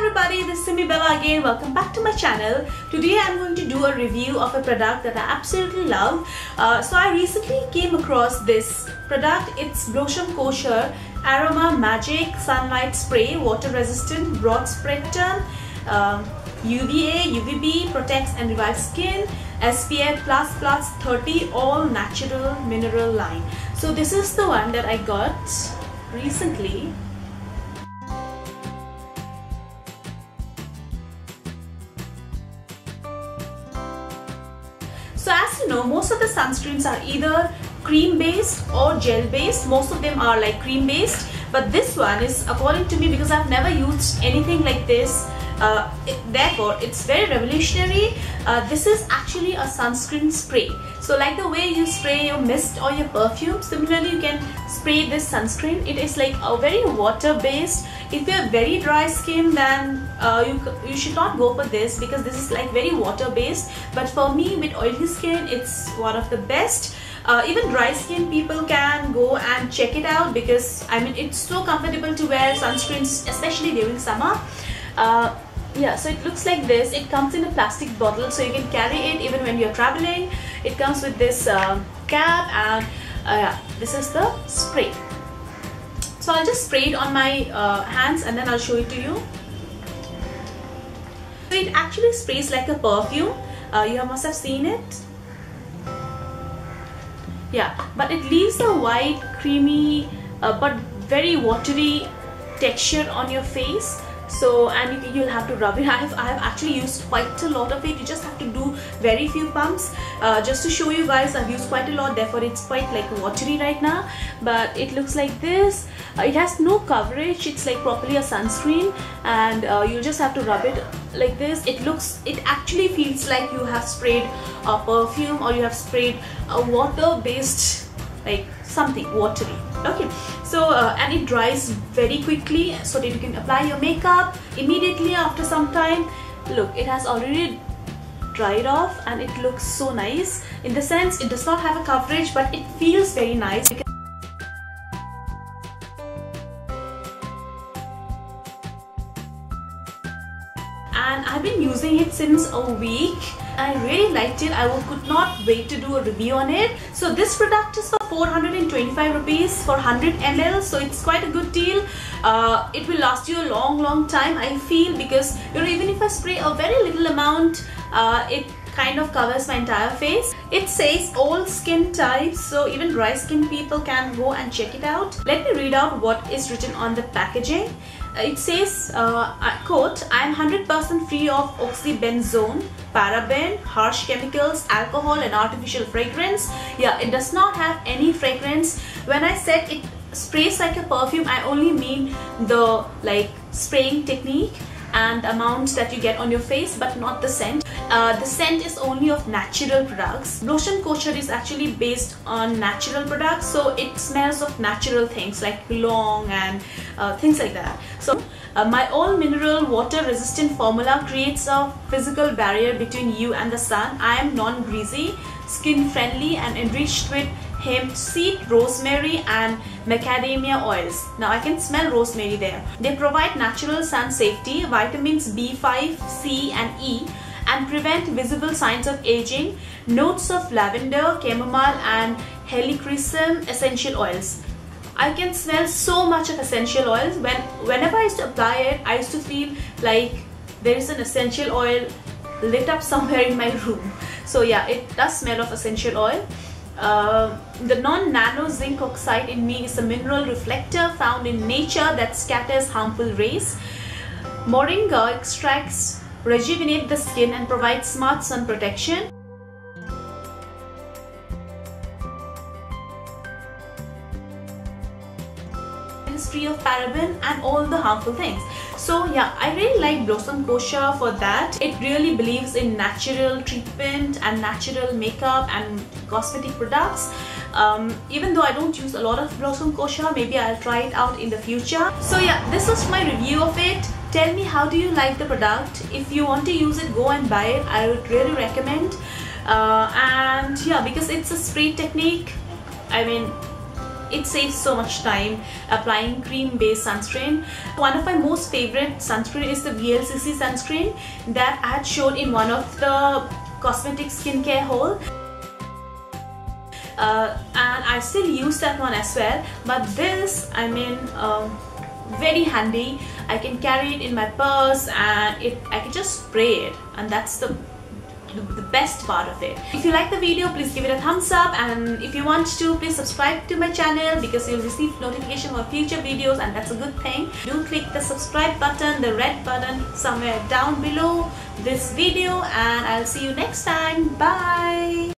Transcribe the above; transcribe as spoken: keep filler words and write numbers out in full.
everybody, this is Simi Bella again. Welcome back to my channel. Today I'm going to do a review of a product that I absolutely love. Uh, so I recently came across this product. It's Blossom Kosher Aroma Magic Sunlight Spray, water resistant, broad spectrum, uh, U V A, U V B, protects and revives skin, S P F plus plus thirty, all natural mineral line. So this is the one that I got recently. So as you know, most of the sunscreens are either cream based or gel based. Most of them are like cream based, but this one is, according to me, because I've never used anything like this, uh, it, therefore it's very revolutionary. Uh, this is actually a sunscreen spray. So like the way you spray your mist or your perfume, similarly you can spray this sunscreen. It is like a very water based. If you have very dry skin, then uh, you, you should not go for this, because this is like very water based. But for me with oily skin, it's one of the best. Uh, even dry skin people can go and check it out, because I mean it's so comfortable to wear sunscreens, especially during summer. Uh, yeah, so it looks like this. It comes in a plastic bottle, so you can carry it even when you're traveling. It comes with this uh, cap, and uh, yeah, this is the spray. So I'll just spray it on my uh, hands and then I'll show it to you. So it actually sprays like a perfume. Uh, you must have seen it. Yeah, but it leaves a white, creamy, uh, but very watery texture on your face. So, and you, you'll have to rub it. I have, I have actually used quite a lot of it. You just have to do very few pumps. Uh, just to show you guys, I've used quite a lot, therefore it's quite like watery right now. But it looks like this. Uh, it has no coverage. It's like properly a sunscreen, and uh, you just have to rub it like this. It looks, it actually feels like you have sprayed a perfume, or you have sprayed a water-based, like something watery. Okay, so uh, and it dries very quickly, so that you can apply your makeup immediately after some time. Look, it has already dried off, and it looks so nice. In the sense, it does not have a coverage, but it feels very nice. And I've been using it since a week. I really liked it. I could not wait to do a review on it. So this product is for four hundred twenty-five rupees for one hundred milliliters, so it's quite a good deal. Uh, it will last you a long long time, I feel, because you know, even if I spray a very little amount, uh, it kind of covers my entire face. It says all skin types, so even dry skin people can go and check it out. Let me read out what is written on the packaging. It says, uh, I quote, "I am one hundred percent free of oxybenzone, paraben, harsh chemicals, alcohol and artificial fragrance." Yeah, it does not have any fragrance. When I said it sprays like a perfume, I only mean the like spraying technique and the amount that you get on your face, but not the scent. Uh, the scent is only of natural products. Blossom Kosher is actually based on natural products, so it smells of natural things like long and uh, things like that. So uh, my all mineral water resistant formula creates a physical barrier between you and the sun. I am non-greasy, skin friendly, and enriched with hemp seed, rosemary and macadamia oils. Now I can smell rosemary there. They provide natural sun safety, vitamins B five, C and E, and prevent visible signs of aging. Notes of lavender, chamomile and helichrysum essential oils. I can smell so much of essential oils. When whenever I used to apply it, I used to feel like there is an essential oil lit up somewhere in my room. So yeah, it does smell of essential oil. Uh, the non-nano zinc oxide in me is a mineral reflector found in nature that scatters harmful rays. Moringa extracts rejuvenate the skin and provide smart sun protection. It is free of paraben and all the harmful things. So yeah, I really like Blossom Kosher for that. It really believes in natural treatment and natural makeup and cosmetic products. Um, even though I don't use a lot of Blossom Kosher, maybe I'll try it out in the future. So yeah, this was my review of it. Tell me, how do you like the product? If you want to use it, go and buy it. I would really recommend. Uh, and yeah, because it's a spray technique, I mean, it saves so much time applying cream based sunscreen. One of my most favorite sunscreen is the V L C C sunscreen that I had showed in one of the cosmetic skincare haul. Uh, and I still use that one as well, but this, I mean, um, very handy. I can carry it in my purse and it I can just spray it, and that's the the best part of it. If you like the video, please give it a thumbs up, and if you want to, please subscribe to my channel because you'll receive notification for future videos, and that's a good thing. Do click the subscribe button, the red button somewhere down below this video, and I'll see you next time. Bye.